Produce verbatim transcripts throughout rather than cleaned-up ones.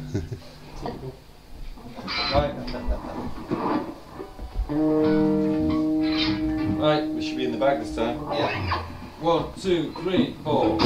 Right. Right, we should be in the bag this time. Yeah. One, two, three, four.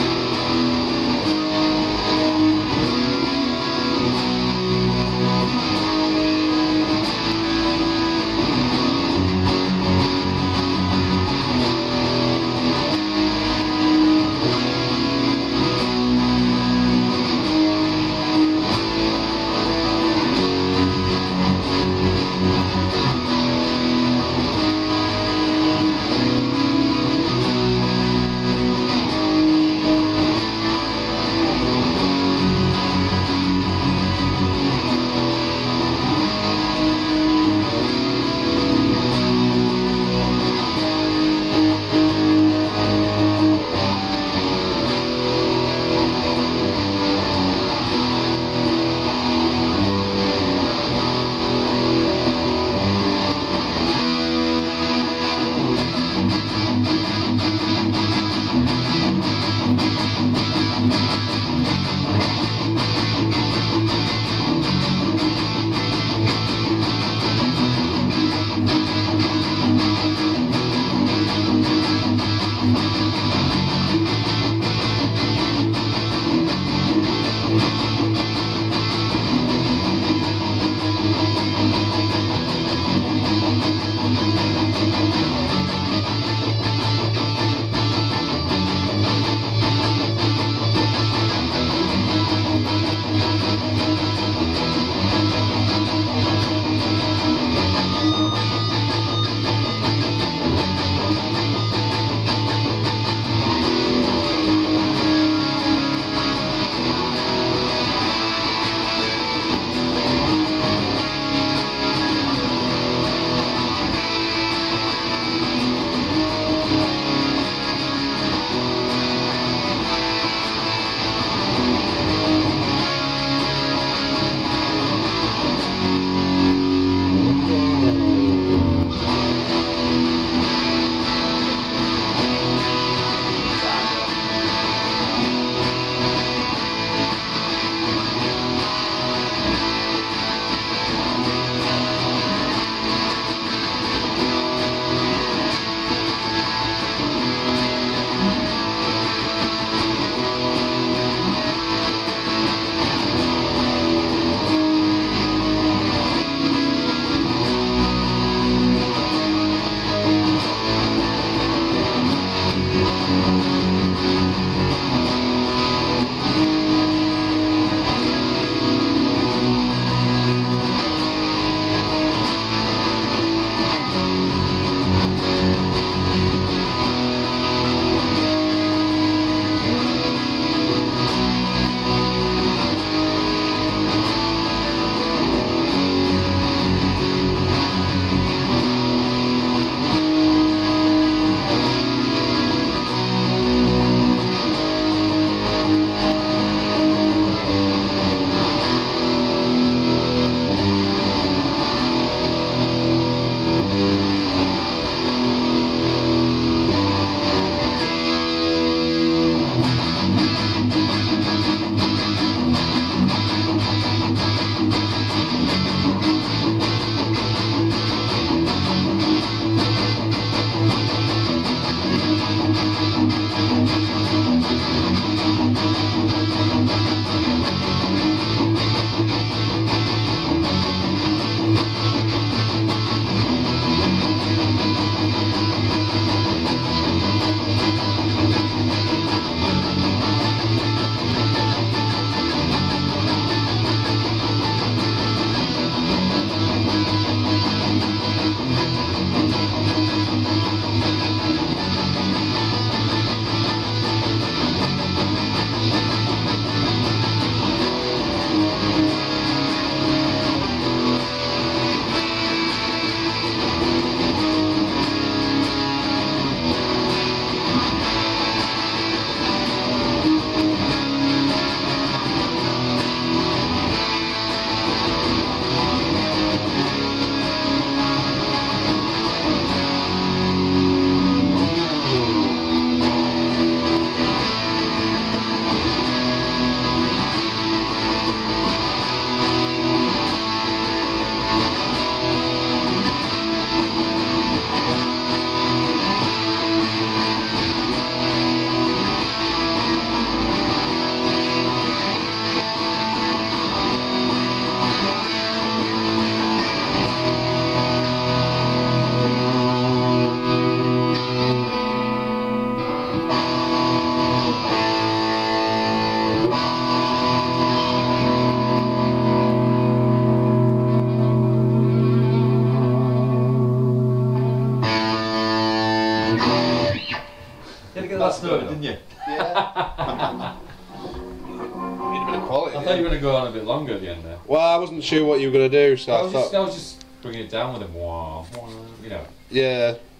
at the last note, didn't you? Yeah. Need a bit of quality. I thought you were going to go on a bit longer at the end there. Well, I wasn't sure what you were going to do, so I I, was, thought. just, I was just bringing it down with a wah, wah, you know. Yeah.